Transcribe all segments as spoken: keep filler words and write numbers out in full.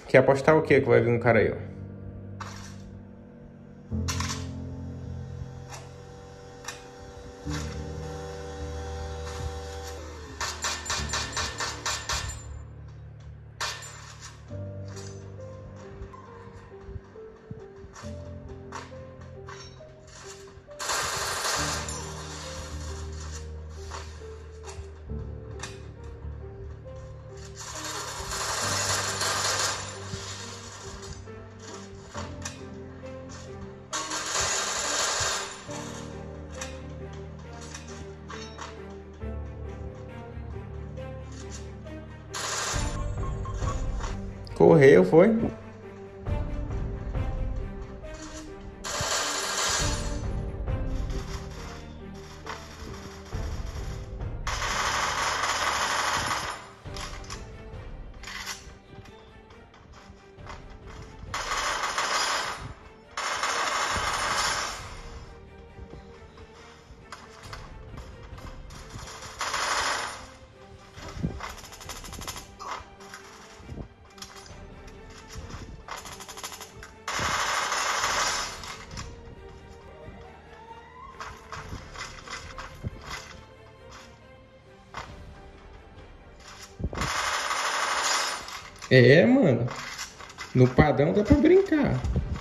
Quer apostar o quê que vai vir um cara aí, ó? Correu, foi? É, mano. No padrão dá pra brincar.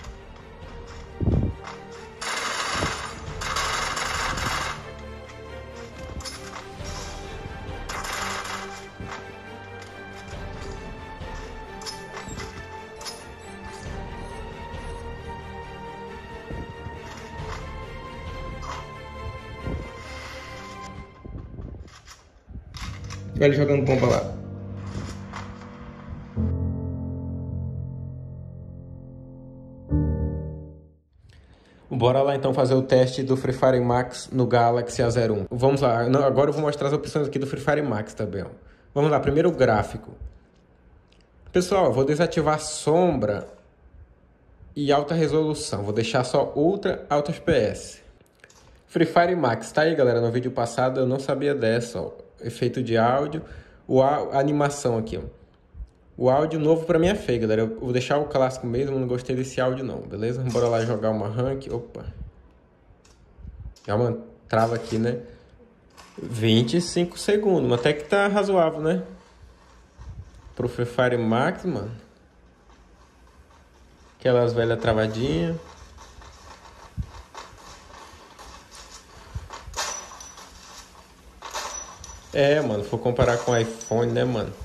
Olha ele jogando bomba lá. Bora lá então fazer o teste do Free Fire Max no Galaxy A zero um. Vamos lá, agora eu vou mostrar as opções aqui do Free Fire Max também, ó. Vamos lá, primeiro o gráfico. Pessoal, eu vou desativar sombra e alta resolução. Vou deixar só Ultra Alto F P S. Free Fire Max, tá aí galera, no vídeo passado eu não sabia dessa, ó. Efeito de áudio, o a animação aqui, ó. O áudio novo pra mim é feio, galera. Eu vou deixar o clássico mesmo, não gostei desse áudio não, beleza? Bora lá jogar uma rank. Opa. É uma trava aqui, né? vinte e cinco segundos, mas até que tá razoável, né? Pro Free Fire Max, mano. Aquelas velhas travadinhas. É, mano, se for comparar com o iPhone, né, mano?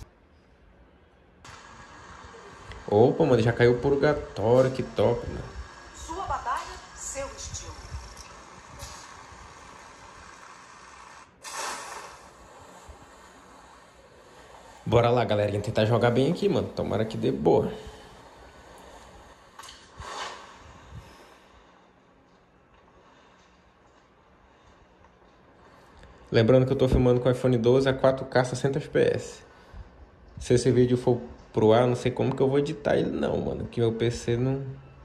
Opa, mano, já caiu o purgatório, que top, mano. Sua batalha, seu estilo. Bora lá, galerinha, tentar jogar bem aqui, mano. Tomara que dê boa. Lembrando que eu tô filmando com o iPhone doze a quatro K sessenta F P S. Se esse vídeo for pro ar, não sei como que eu vou editar ele não, mano. Que meu P C não...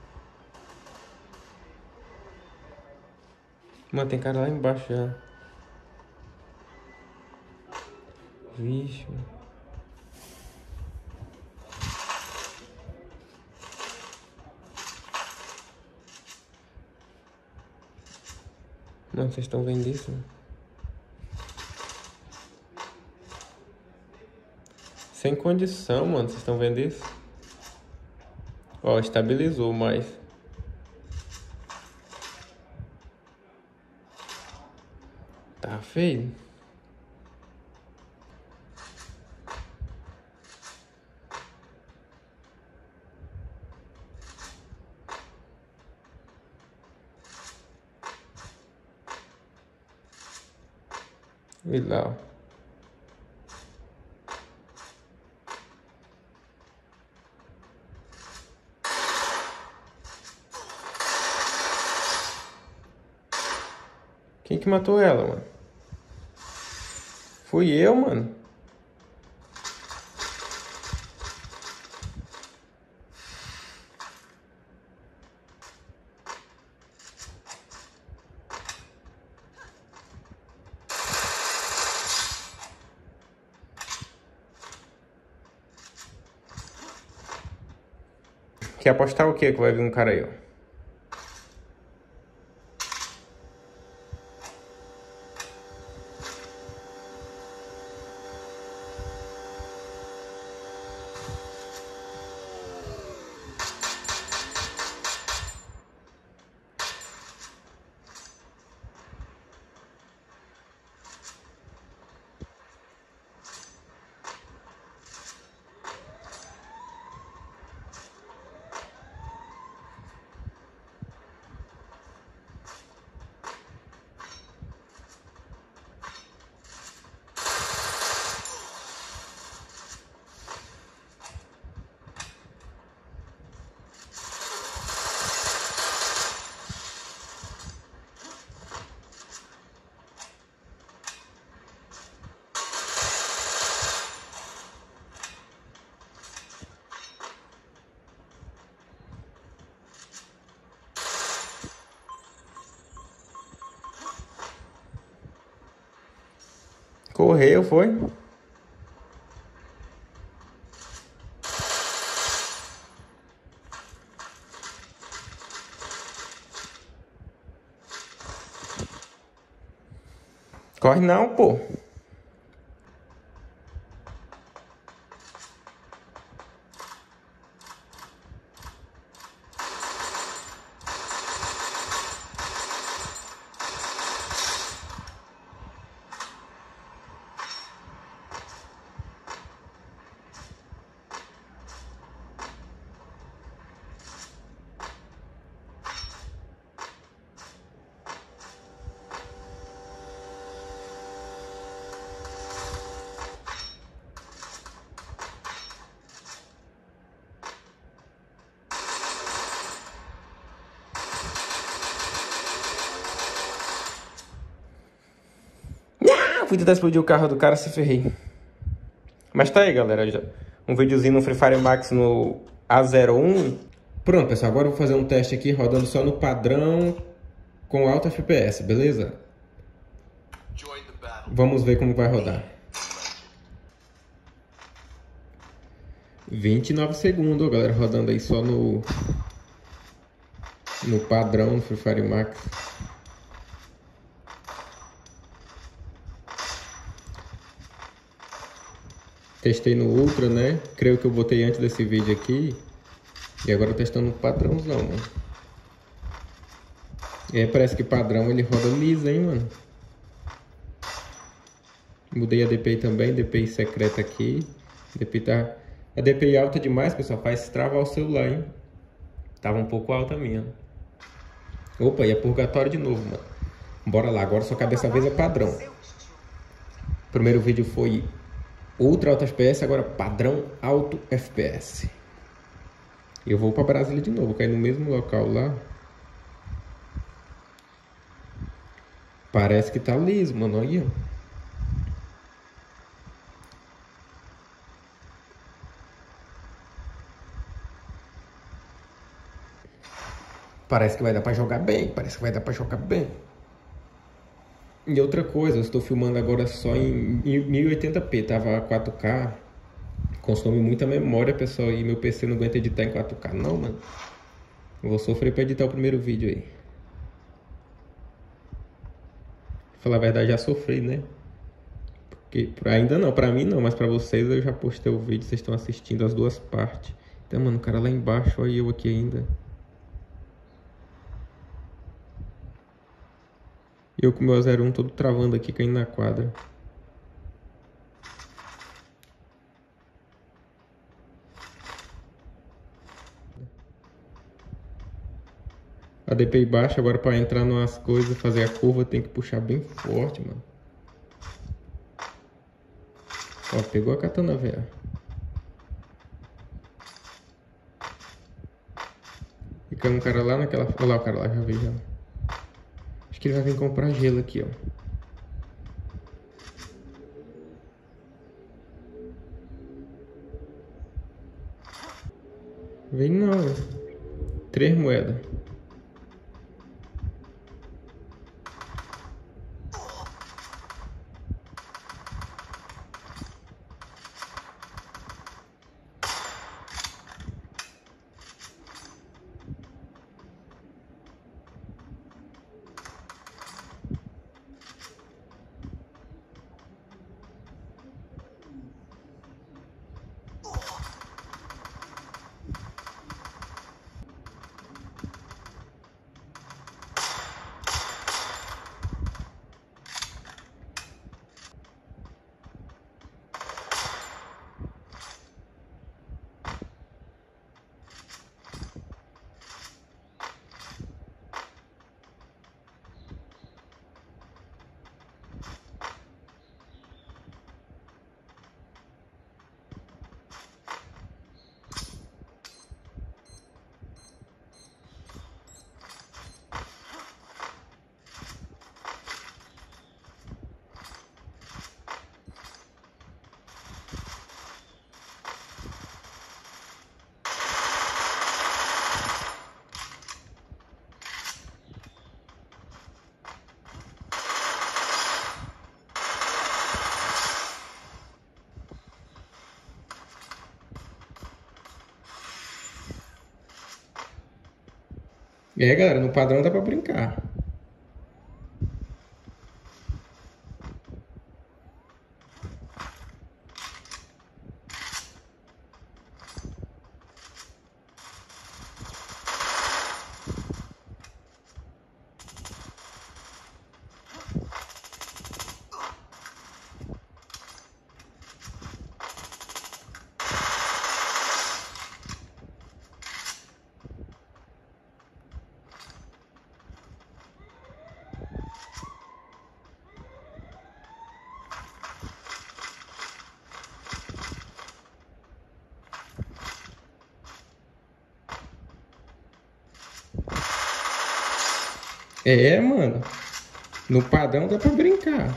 Mano, tem cara lá embaixo já. Vixe. Mano, vocês estão vendo isso? Mano? Sem condição, mano. Vocês estão vendo isso? Ó, estabilizou, mas... Tá feio. E lá, ó. Quem que matou ela, mano? Fui eu, mano. Quer apostar o quê que vai vir um cara aí, ó? Correu, foi? Corre não, pô. Fui tentar explodir o carro do cara, se ferrei. Mas tá aí, galera. Já. Um videozinho no Free Fire Max no A zero um. Pronto, pessoal. Agora eu vou fazer um teste aqui, rodando só no padrão com alto F P S, beleza? Vamos ver como vai rodar. vinte e nove segundos, galera. Rodando aí só no... No padrão, no Free Fire Max. Testei no Ultra, né? Creio que eu botei antes desse vídeo aqui. E agora testando no padrãozão, mano. E aí parece que padrão ele roda liso, hein, mano. Mudei a D P I também, D P I secreta aqui. D P I tá... A D P I alta demais, pessoal, faz travar o celular, hein. Tava um pouco alta a minha. Opa, e é purgatório de novo, mano. Bora lá, agora só que dessa vez é padrão. O primeiro vídeo foi... Ultra alto F P S, agora padrão alto F P S. Eu vou para Brasília de novo, cair no mesmo local lá. Parece que tá liso, mano. Olha aí, ó. Parece que vai dar para jogar bem. Parece que vai dar para jogar bem. E outra coisa, eu estou filmando agora só em mil e oitenta p, tava quatro K. Consome muita memória, pessoal, e meu P C não aguenta editar em quatro K, não, mano. Eu vou sofrer para editar o primeiro vídeo aí. Pra falar a verdade, já sofri, né? Porque ainda não, pra mim não, mas pra vocês eu já postei o vídeo, vocês estão assistindo as duas partes. Então, mano, o cara lá embaixo, olha eu aqui ainda. Eu com o meu zero um todo travando aqui, caindo na quadra. A D P I baixa, agora para entrar nas coisas, fazer a curva, tem que puxar bem forte, mano. Ó, pegou a katana, velho. Fica um cara lá naquela... Olha lá o cara lá, já vi já. Acho que ele vai vir comprar gelo aqui, ó. Vem não, três moedas. É, galera, no padrão dá pra brincar. É, mano. No padrão dá pra brincar.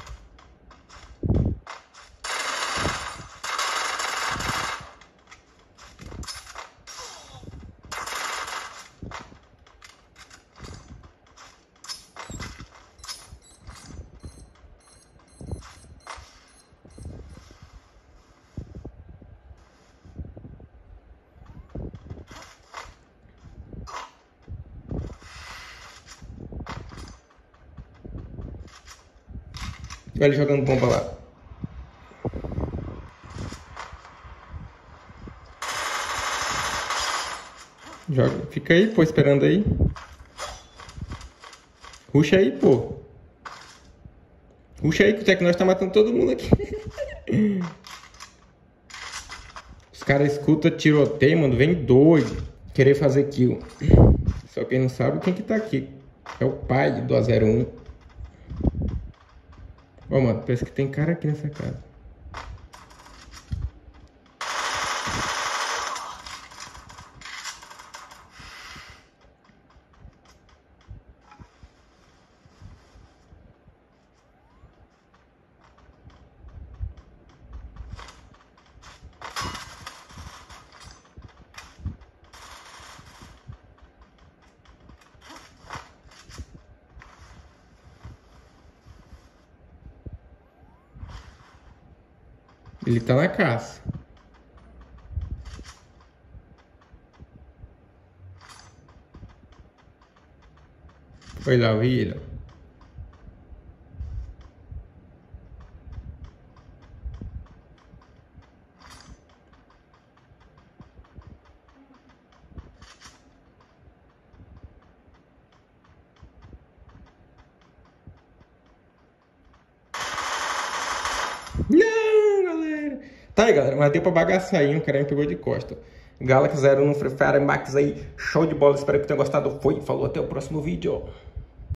Olha ele jogando bomba lá. Joga. Fica aí, pô, esperando aí. Ruxa aí, pô. Ruxa aí, que o Tecnós tá matando todo mundo aqui. Os caras escutam tiroteio, mano. Vem doido. Querer fazer kill. Só quem não sabe quem que tá aqui. É o pai do A zero um. Ó, mano, parece que tem cara aqui nessa casa. Ele tá na caça. Foi lá, vira. Não, galera. Tá aí, galera, mas deu pra bagaçar aí, um cara me pegou de costa. Galaxy zero no Free Fire Max aí, show de bola, espero que tenham gostado. Foi, falou, até o próximo vídeo.